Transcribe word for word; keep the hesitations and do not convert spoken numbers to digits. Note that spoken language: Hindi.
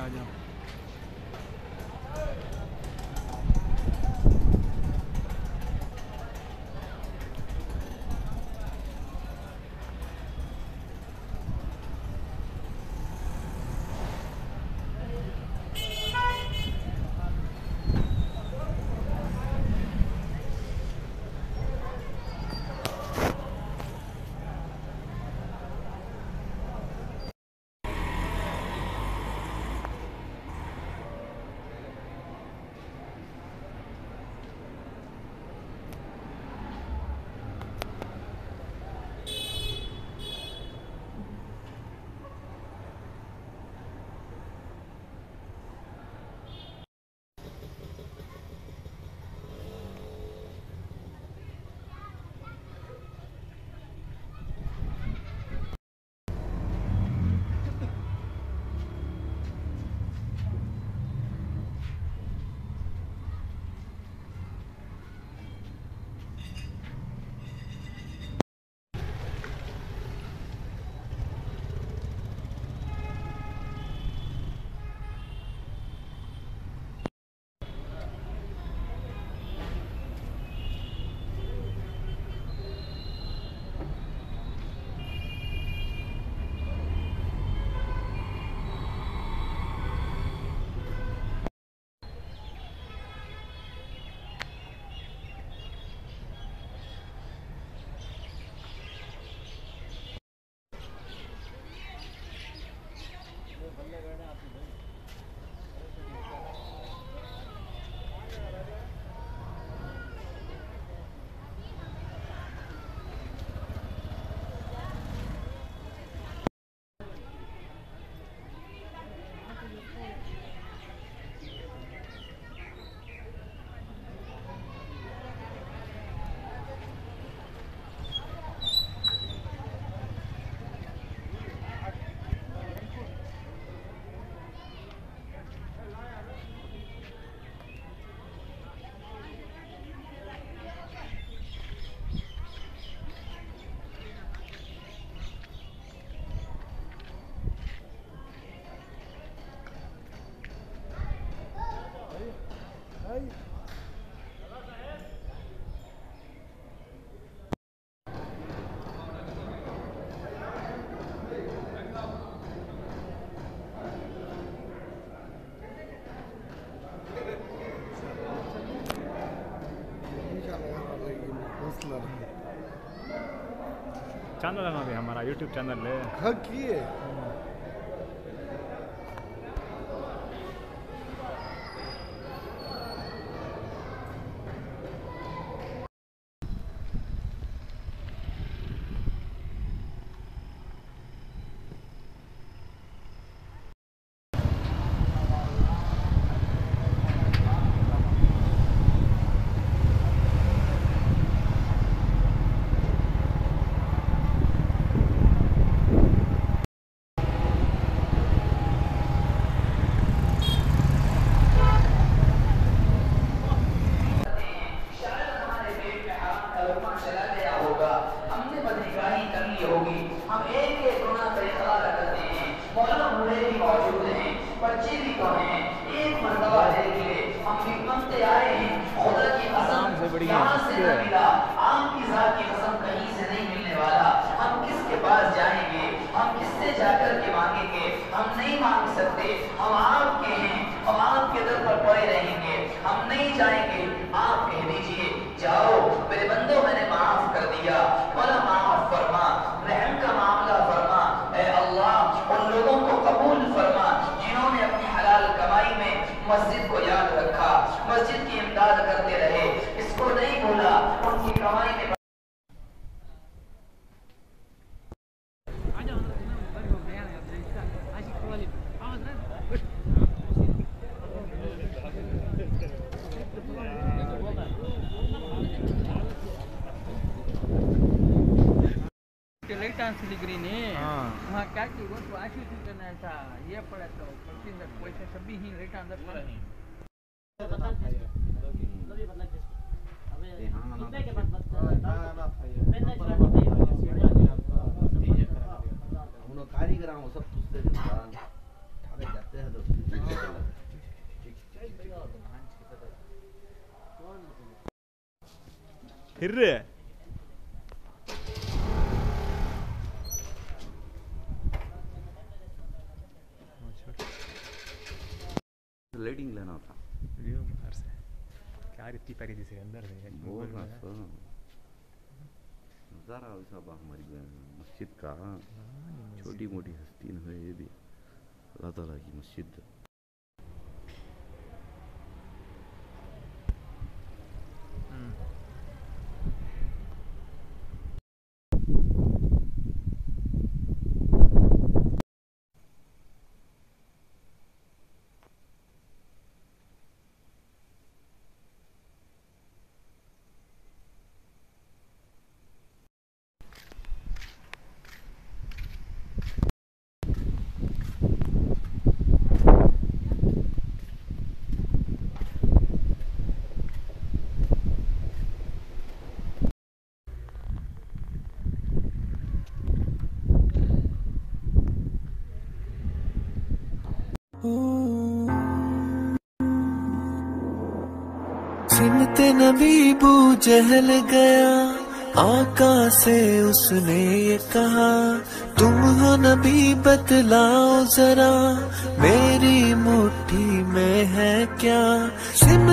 आ जाओ। चैनल है ना भी हमारा यूट्यूब चैनल है। हाँ की है। बच्चे भी तो हैं, एक मर्तबा देख ले, हम भी बनते आए हैं, खुदा की कसम यहाँ से न मिला, आपकी ज़ात की कसम कहीं से नहीं मिलने वाला। हम किसके पास जाएंगे, हम किससे जाकर के मांगेंगे, हम नहीं मांग सकते, हम आपके हैं, हम आपके दर पर पड़े रहेंगे, हम नहीं जाएंगे। आप कह दीजिए जाओ मेरे बंदो, मैंने माफ कर दिया, बोला माफ फरमा, रहम का मामला फरमा, ऐ अल्लाह उन लोगों को कबूल फरमा जिन्होंने अपनी हलाल कमाई में मस्जिद को याद रखा, मस्जिद की इमदाद करते रहे, इसको नहीं भूला, उनकी कमाई में डिग्री ने हाँ वहाँ क्या की वो तो आशी थी करना था ये पड़ा तो पच्चीस तक पैसे सभी ही रेट अंदर पड़ा नहीं कारीगर सब जाते हैं तो फिर लाइटिंग लेना था व्यू बाहर से क्या इतनी प्यारी दिख रही है अंदर से बोल रहा था नज़ारा वैसा बा हमारी मस्जिद का छोटी मोटी हस्ती न है ये भी अल्लाह ताला की मस्जिद सुनते नबी बू जहल गया आका से उसने ये कहा तुम हो नबी बतलाओ जरा मेरी मुट्ठी में है क्या।